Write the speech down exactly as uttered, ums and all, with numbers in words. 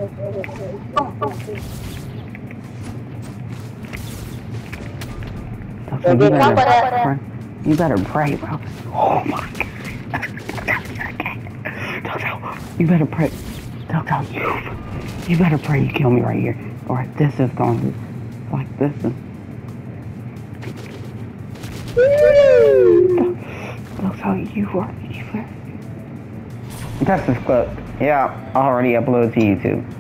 So you better, you better pray, bro. Oh my God. You better pray. Toto, you, you better pray you kill me right here. Or this is going to, like this is. Toto, you are, you better. That's the clip. Yeah, I already uploaded to YouTube.